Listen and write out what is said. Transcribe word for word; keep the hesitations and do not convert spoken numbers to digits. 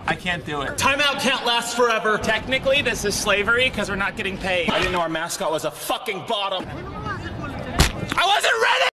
I can't do it. Timeout can't last forever. Technically, this is slavery because we're not getting paid. I didn't know our mascot was a fucking bottom. I wasn't ready!